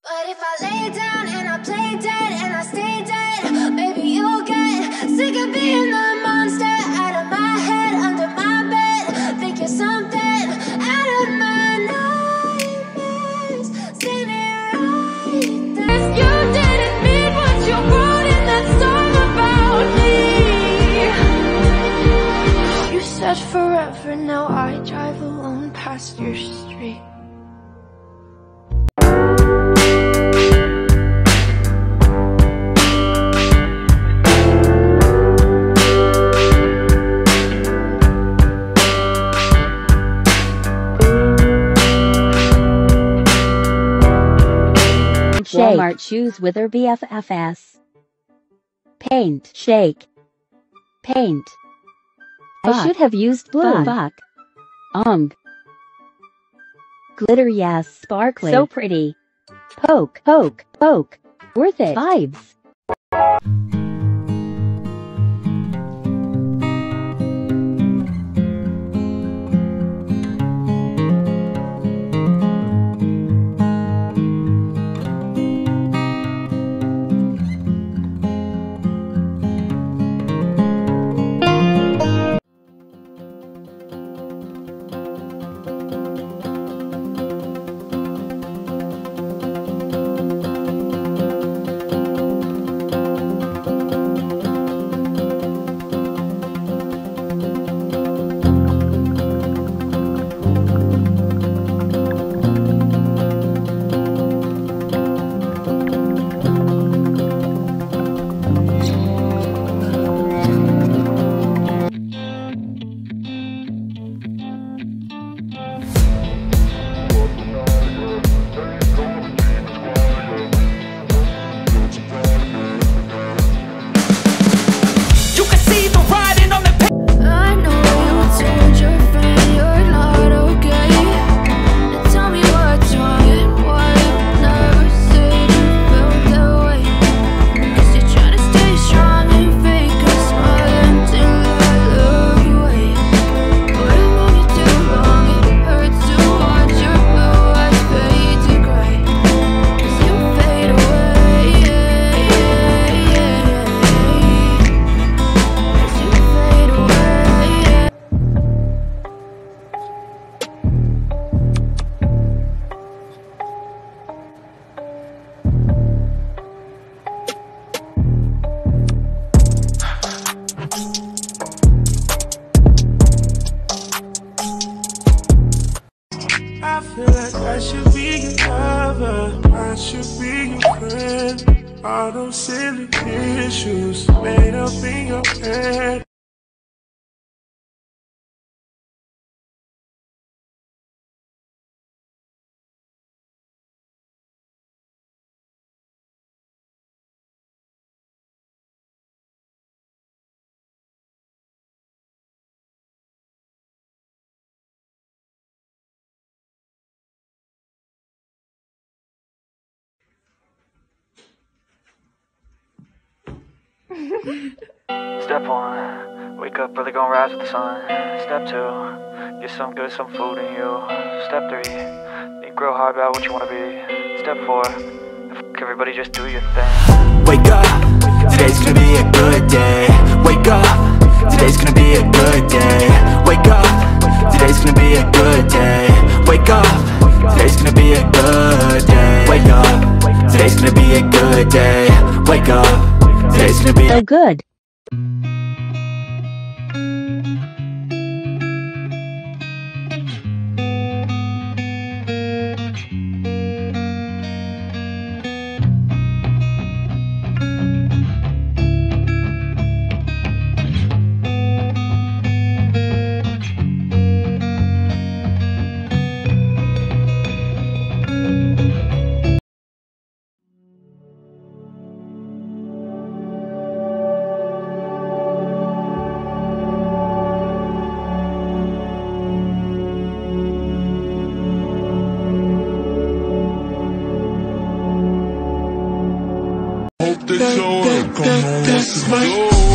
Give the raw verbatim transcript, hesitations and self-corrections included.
But if I lay down and I play dead and I stay dead, maybe you'll get sick of being the monster out of my head, under my bed. Think you're something out of my nightmares. Seen it right there. You didn't mean what you wrote in that song about me. You said forever, now I drive alone past your street. Walmart shoes with her B F F S. Paint, shake, paint. Fuck. I should have used blue. Fuck. Ong. Glitter, yes. Sparkly. So pretty. Poke, poke, poke. Worth it. Vibes. I feel like I should be your lover, I should be your friend. All those silly issues made up in your head. Step one, wake up early, gonna rise with the sun. Step two, get some good, some food in you. Step three, think real hard about what you wanna be. Step four, f everybody, just do your thing. Wake up, today's gonna be a good day. Wake up, today's gonna be a good day. Wake up, today's gonna be a good day. Wake up, today's gonna be a good day. Wake up, today's gonna be a good day. Wake up, today's gonna be so good. This is my